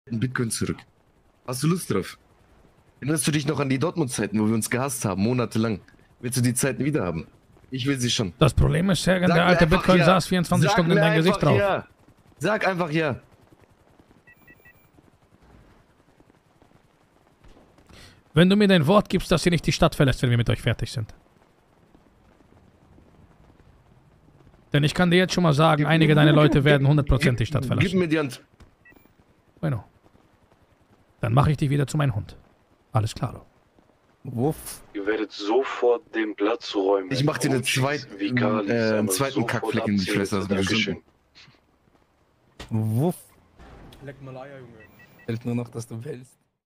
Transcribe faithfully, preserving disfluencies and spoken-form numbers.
in Bitcoin zurück. Hast du Lust drauf? Erinnerst du dich noch an die Dortmund-Zeiten, wo wir uns gehasst haben, monatelang? Willst du die Zeiten wieder haben? Ich will sie schon. Das Problem ist, Sergen, der alte Bitcoin ja. saß vierundzwanzig Sag Stunden in dein Gesicht drauf. Ja. Sag einfach ja. Wenn du mir dein Wort gibst, dass ihr nicht die Stadt verlässt, wenn wir mit euch fertig sind. Denn ich kann dir jetzt schon mal sagen, gib, einige deiner Leute werden hundert Prozent die Stadt verlassen. Gib mir die Hand. Bueno. Dann mache ich dich wieder zu meinem Hund. Alles klar. Wuff. Ihr werdet sofort den Platz räumen. Ich mach dir einen zweit, äh, zweiten Kackfleck in die Fresse. Wuff. Leck mal Eier, Junge. Fällt nur noch, dass du willst.